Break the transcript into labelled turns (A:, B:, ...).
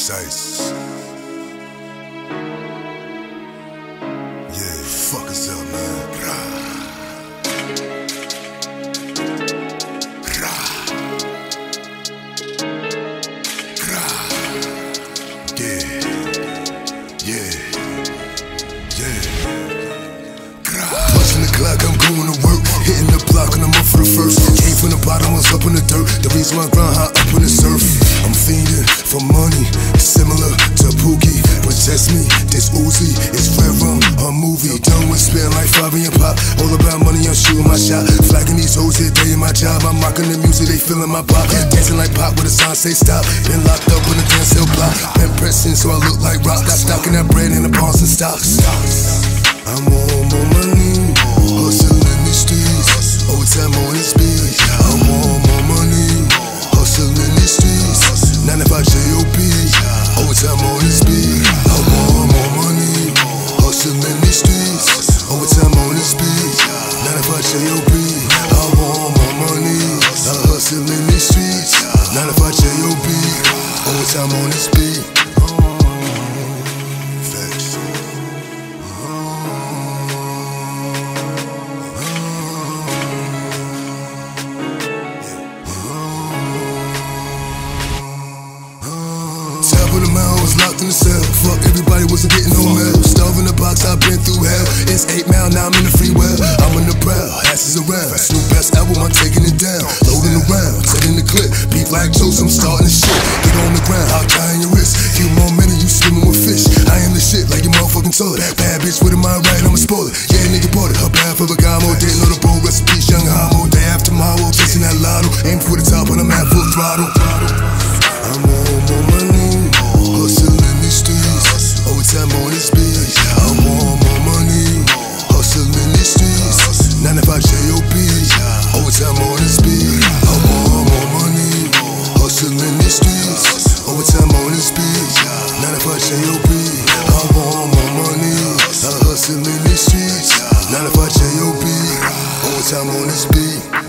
A: Shice. Yeah, fuck us up, man. Rah. Rah. Rah. Yeah. Yeah. Yeah. Rah. Punching the clock, I'm going to work. Hitting the block and I'm up for the first. Came from the bottom, was up in the dirt. The reason why I grind high up in the surf. I'm fiending for money, similar to Pookie. But test me, this Uzi is red rum, a movie. Done with spitting like 5 in your pop. All about money, I'm shooting my shot. Flagging these hoes here, they in my job. I'm rocking the music, they feeling my pop. Dancing like pop with a sign say stop. Been locked up in a dance hill block. Been pressing so I look like rock. Stocking that bread in the bars and stocks. I'm on more money, hustling these streets. Overtime on this beat. I want more money, hustling these streets. 95 J.O.P. Overtime on this beat. I want more money, hustling these streets. Overtime on this beat. 95 J.O.P. I want more money, hustling these streets. 95 J.O.P. Overtime on this beat. Facts. Top of the mountain was locked in the cell. Fuck everybody, wasn't getting no mail. Stove in the box, I've been through hell. It's 8 mile, now I'm in the free well. I'm in the proud, asses around. Snoop best album, I'm taking it down. Loading around, setting the clip. Beat like Joseph, I'm starting the shit. Get on the ground, I'll tie in your wrist. Few more minutes, you swimming with fish. I am the shit like your motherfucking toilet. Bad bitch with a mind right, I'm a spoiler. Yeah, nigga bought it. Her bad for Bergamo. Didn't know the bro recipes, young homo. Day after tomorrow, chasing that lotto. Aim for the top, and I'm at full throttle. I'm on more money, hustling these streets. Overtime on this beat. I want more money, hustling these streets. 95 J.O.P. Overtime on this beat. I want more money, hustling these streets. Overtime on this beat. 95 J.O.P. I want more money, hustling these streets. 95 J.O.P. Overtime on this beat.